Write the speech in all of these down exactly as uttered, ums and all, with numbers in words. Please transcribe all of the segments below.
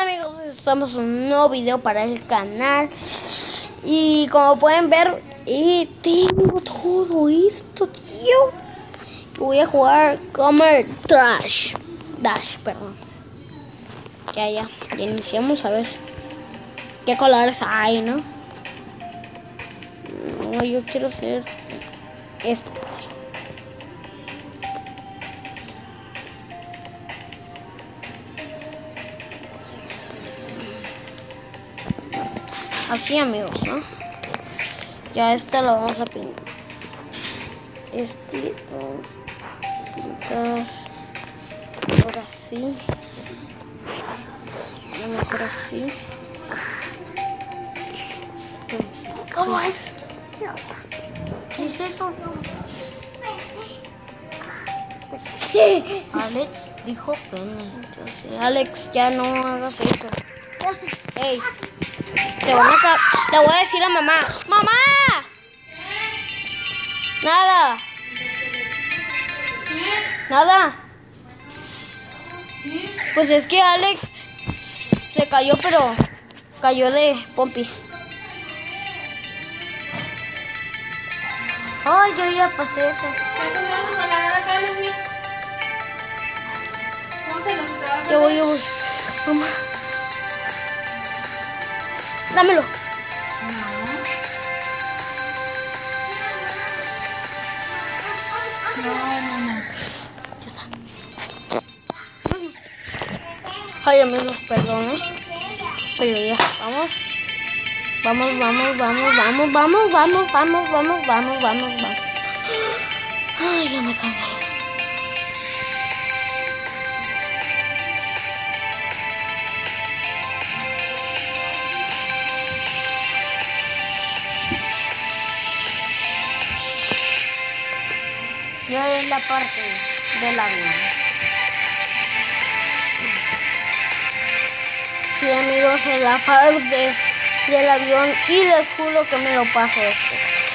amigos, estamos en un nuevo video para el canal. Y como pueden ver, eh, tengo todo esto, tío. Voy a jugar Comer Dash Dash, perdón. Ya, ya, ya iniciamos a ver qué colores hay, ¿no? No, yo quiero ser este. Así, amigos, ¿no? Ya esta la vamos a pintar. Este, vamos a pintar. Ahora sí. A lo mejor así. ¿Cómo es? ¿Qué es eso? Alex dijo pene. Entonces, Alex, ya no hagas eso. Hey, te van a ca le voy a decir a mamá. ¡Mamá! Nada. Nada. Pues es que Alex se cayó, pero cayó de pompis. Ay, yo ya pasé eso. Yo voy, yo voy. Mamá. Dámelo. No, no, no. Ya está. Ay, amigos, perdón, ¿eh? Pero ya, vamos. Vamos, vamos, vamos, vamos, vamos, vamos, vamos, vamos, vamos, vamos, vamos. Ay, ya me cansé. Ya es la parte del avión. Sí, amigos, en la parte del avión y les juro que me lo paso esto.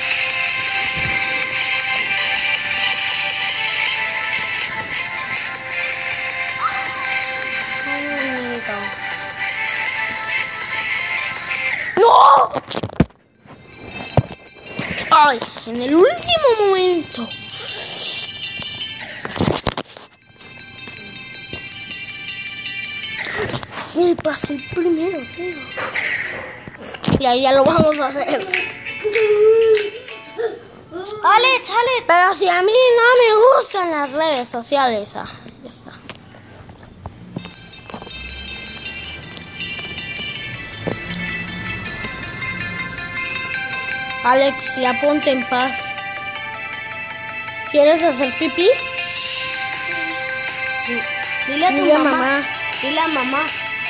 ¡No! ¡Ay! En el último momento. Me pasó el primero, tío. Y ahí ya lo vamos a hacer. Alex, Alex. Pero si a mí no me gustan las redes sociales. Ah, ya está. Alex, ya ponte en paz. ¿Quieres hacer pipí? Sí. Dile a tu Dile a mamá. mamá. Dile a mamá.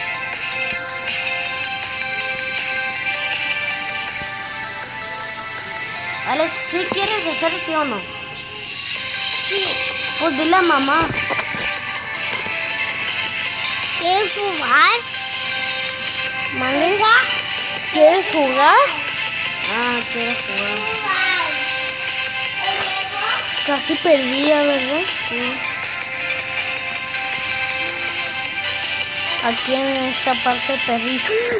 Alex, ¿sí quieres hacer sí o no? Sí. Pues dile a mamá. ¿Quieres jugar? ¿Mande? ¿Quieres jugar? Ah, quiero jugar. Casi perdía, ¿verdad? Sí. Aquí en esta parte perdí.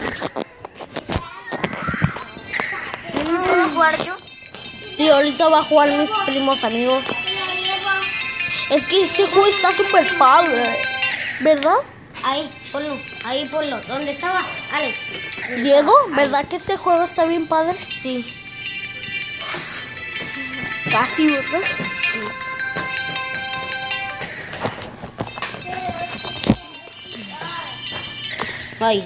¿Puedo jugar yo? Sí, ahorita va a jugar mis primos, amigos. Es que este juego está súper padre, ¿verdad? Ahí, ponlo. Ahí, ponlo. ¿Dónde estaba Alex? Diego, Ahí. ¿verdad que este juego está bien padre? Sí. Casi, ¿verdad? Ahí.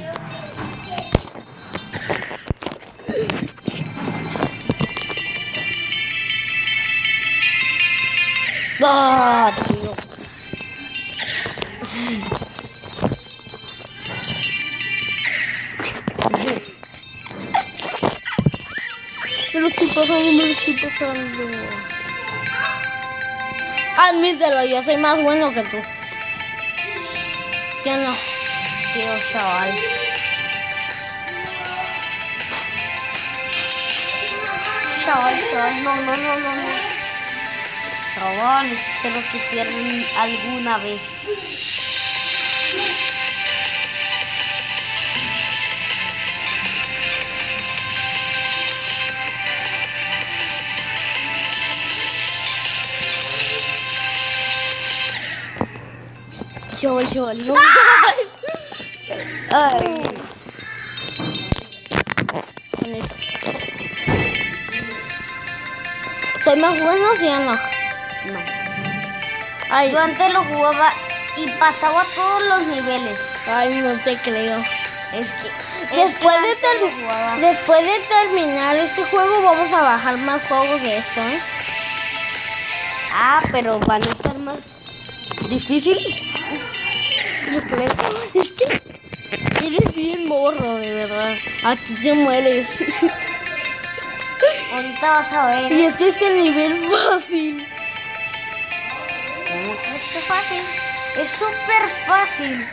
¡Ah, tío! Me lo estoy pasando, me lo estoy pasando. Admítelo, yo soy más bueno que tú. Ya no, tío, chaval. Chaval, chaval, no, no, no, no, no. Chaval, espero que pierdan alguna vez. chaval, chaval. No. Ay. Con eso. ¿Soy más bueno o sí o no? No. Ay, Yo antes lo jugaba y pasaba todos los niveles. ay, no te creo. Es que, es Después que de, antes ter- lo jugaba. después de terminar este juego vamos a bajar más juegos de esto, ¿eh? Ah, pero van a estar más difícil. Yo creo. Es que eres bien morro, de verdad. Aquí te mueres. Ahorita vas a ver. Y este es el nivel fácil. ¿Cómo crees que fácil? Es súper fácil.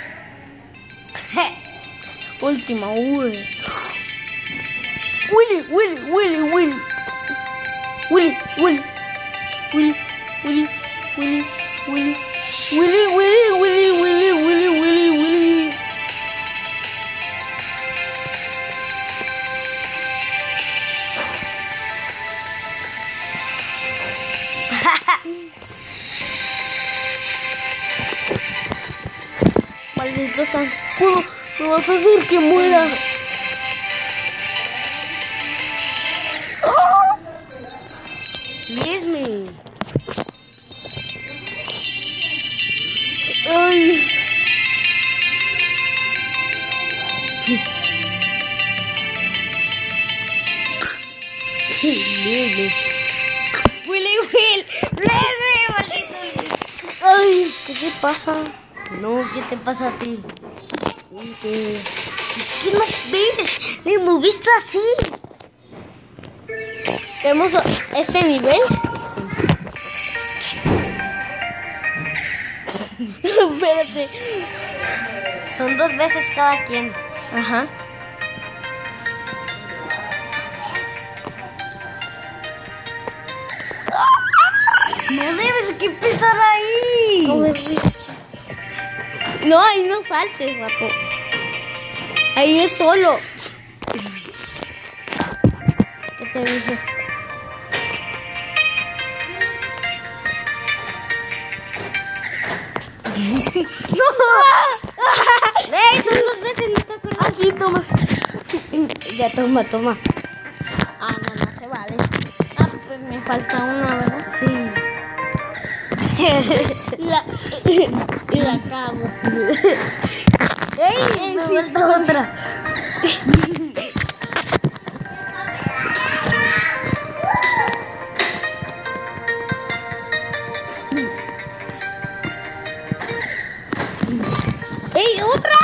Última, Willy. Willy, Willy, Willy, Willy. Willy, Willy. Willy, Willy, Willy, Willy. Willy, Willy, Willy, Willy, Willy, Willy, Willy. Maldito zancudo, me vas a hacer que muera. Mismi. Ay. Willy Will. Maldito. Ay, ¿qué te pasa? No, ¿qué te pasa a ti? ¿Qué? Es que no ves. Me moviste así. ¿Vemos este nivel? Espérate. Son dos veces cada quien. Ajá. No debes que pisar ahí. No, ahí no saltes, guapo. Ahí es solo. ¿Qué te dije? ¡Ey! Son dos veces, no te acuerdas. Así, toma. Ya, toma, toma. Ah, no, no se vale. Ah, pues me falta una, ¿verdad? Sí. Y la, y la cago. ¡Ey! Me falta otra. ¡Ey! ¡Otra!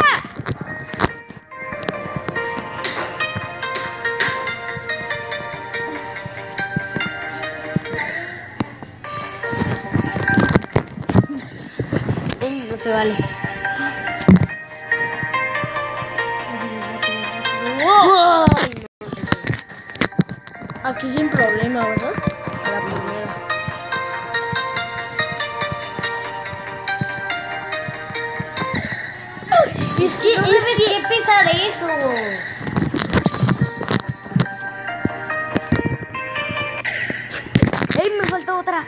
Ey, no se vale. ¡Wow! Aquí sin problema, ¿verdad? A la primera. Es que no debes que pisar eso. ¡Ey! Me falta otra.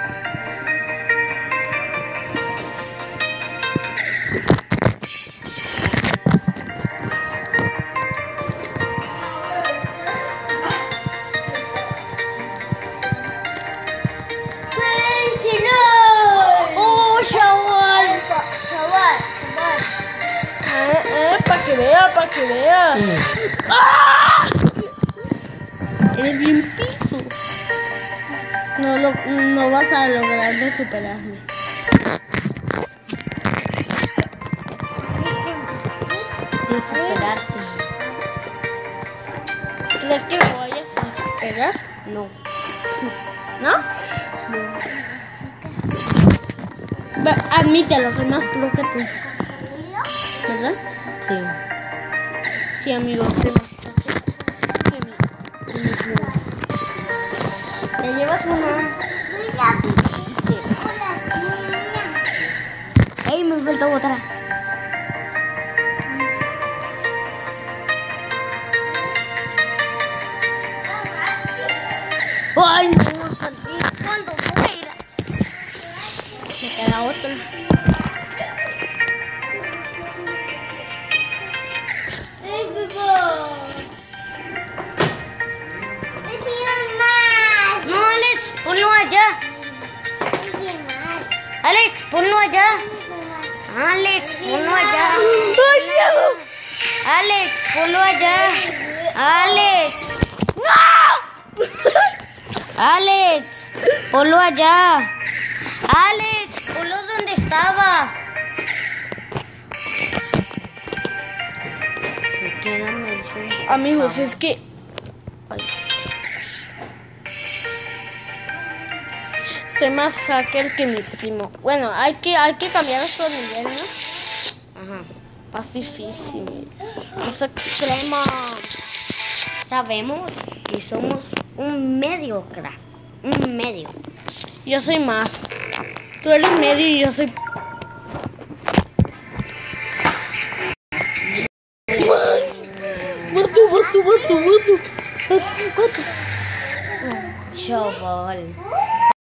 ¡Oh, chaval! Chaval, chaval. Eh, eh, para que vea, para que vea. ¡Ah! Eres bien piso. No, lo, no vas a lograr de superarme. De superarte. ¿Crees que me vayas a superar? No. ¿No? Va- Admítelo, soy más pro que tú. ¿Verdad? Sí. Sí, amigo, soy más pro que tú. Te llevas una. ¡Ey! Me falta otra. ¡Ay, no! ¿Cuándo fuera? Me queda otra. allá. Alex, ponlo allá. ¡Ay, Diego! Alex, ponlo allá. Alex. ¡No! Alex, ponlo allá. Alex, ponlo donde estaba. Amigos, es que... Ay. Soy más hacker que mi primo. Bueno, hay que, hay que cambiar nuestro nivel, ¿no? Ajá. Más difícil. Más extremo. Sabemos que somos un medio crack. Un medio. Yo soy más. Tú eres medio y yo soy... Mato, mato, mato, mato. Mato, mato. Chaval.